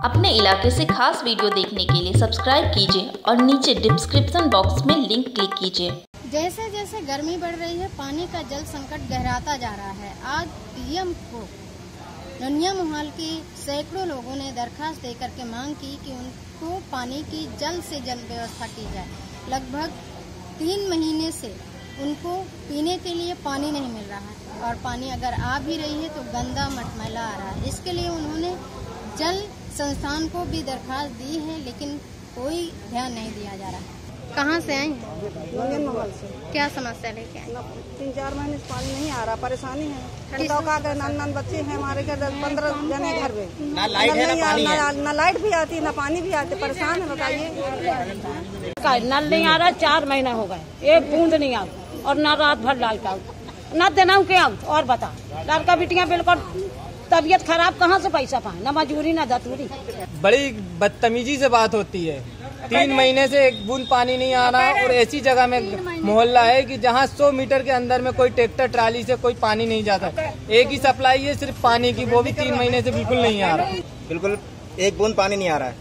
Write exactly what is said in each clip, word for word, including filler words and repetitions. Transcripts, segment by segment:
अपने इलाके से खास वीडियो देखने के लिए सब्सक्राइब कीजिए और नीचे डिस्क्रिप्शन बॉक्स में लिंक क्लिक कीजिए। जैसे जैसे गर्मी बढ़ रही है, पानी का जल संकट गहराता जा रहा है। आज पीएम को नुनिया मोहाल के सैकड़ों लोगों ने दरखास्त देकर के मांग की कि उनको पानी की जल्द से जल्द व्यवस्था की जाए। लगभग तीन महीने से उनको पीने के लिए पानी नहीं मिल रहा है और पानी अगर आ भी रही है तो गंदा मटमैला आ रहा है। इसके लिए उन्होंने जल संस्थान को भी दरखास्त दी है, लेकिन कोई ध्यान नहीं दिया जा रहा है। कहाँ से आई? नुनिया मोहाल से। क्या समस्या लेके आई? तीन चार महीने से पानी नहीं आ रहा, परेशानी है। का नान नान बच्चे हैं हमारे घर, दस पंद्रह जने घर में, ना लाइट है, ना पानी है। ना लाइट भी आती है, ना पानी भी आती, परेशान है। बताइए, नल नहीं आ रहा, चार महीना हो गए, एक बूंद नहीं आ और न रात भर लाइट आउट, न देना के आउट। और बता, लड़का बेटियां बिल्कुल तबीयत खराब, कहाँ से पैसा पाए, न मजूरी न दतूरी। बड़ी बदतमीजी से बात होती है। तीन महीने से एक बूंद पानी नहीं आ रहा और ऐसी जगह में मोहल्ला है कि जहाँ सौ मीटर के अंदर में कोई ट्रैक्टर ट्राली से कोई पानी नहीं जाता। एक ही सप्लाई है सिर्फ पानी की, वो भी तीन महीने से बिल्कुल नहीं आ रहा। बिल्कुल एक बूंद पानी नहीं आ रहा है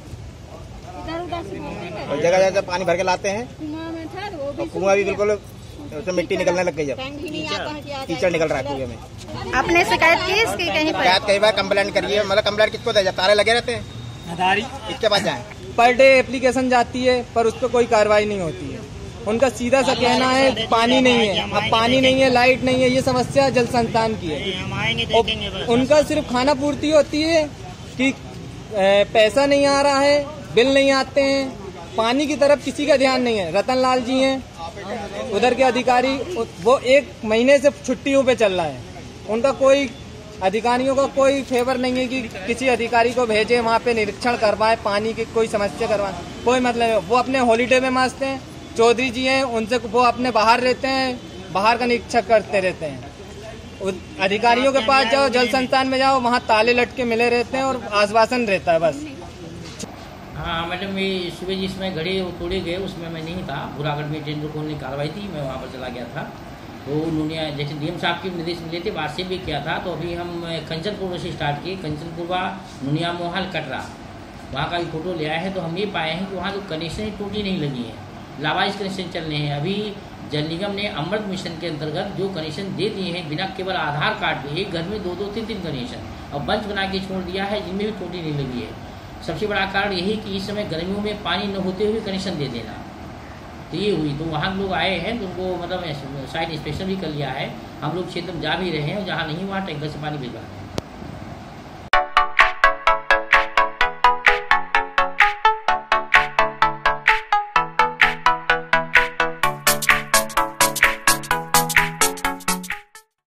और जगह जगह पानी भर के लाते हैं और कुआं भी बिल्कुल उसमें मिट्टी निकलने लग गई, जब कीचड़ निकल रहा है कुएं में। आपने शिकायत की इसकी? कहीं पर कई बार कंप्लेंट करिए, मतलब कंप्लेंट किसको दे, जब तारे लगे रहते हैं किसके पास जाए? पर डे एप्लीकेशन जाती है पर उस पर कोई कार्रवाई नहीं होती है। उनका सीधा सा कहना है पानी नहीं है। अब पानी नहीं है, लाइट नहीं है, ये समस्या जल संस्थान की है। उनका सिर्फ खाना पूर्ति होती है कि पैसा नहीं आ रहा है, बिल नहीं आते हैं, पानी की तरफ किसी का ध्यान नहीं है। रतन लाल जी हैं उधर के अधिकारी, वो एक महीने से छुट्टियों पे चल रहा है। उनका कोई अधिकारियों का कोई फेवर नहीं है कि किसी अधिकारी को भेजे वहाँ पे निरीक्षण करवाए, पानी की कोई समस्या करवाए, कोई मतलब नहीं। वो अपने हॉलीडे में मस्त हैं। चौधरी जी हैं, उनसे वो अपने बाहर रहते हैं, बाहर का निरीक्षण करते रहते हैं। अधिकारियों के पास जाओ, जल संस्थान में जाओ, वहाँ ताले लटके मिले रहते हैं और आश्वासन रहता है बस। हाँ मैडम, ये सुबह जिसमें घड़ी तोड़े गए उसमें मैं नहीं था। बुरागढ़ में टेंडर खोलने की कार्रवाई थी, मैं वहाँ पर चला गया था। तो नुनिया जैसे डीएम साहब के निर्देश मिले थे, बात से भी किया था। तो अभी हम कंचनपुर से स्टार्ट किए, कंचनपुरवा नुनिया मोहाल कटरा, वहाँ का फोटो ले आए हैं। तो हम ये पाए हैं कि वहाँ जो कनेक्शन टूटी नहीं लगी है, लावारिस कनेक्शन चल रहे हैं। अभी जल निगम ने अमृत मिशन के अंतर्गत जो कनेक्शन दे दिए हैं बिना केवल आधार कार्ड के, एक घर में दो दो तीन तीन कनेक्शन और बंच बना के छोड़ दिया है, जिनमें भी टूटी नहीं लगी है। सबसे बड़ा कारण यही कि इस समय गर्मियों में पानी न होते हुए कनेक्शन दे देना। तो ये हुई, तो वहाँ लोग आए हैं तो उनको मतलब साइट इंस्पेक्शन भी कर लिया है। हम लोग क्षेत्र में जा भी रहे हैं और जहाँ नहीं वहाँ टैंकर से पानी भिजवा रहे हैं।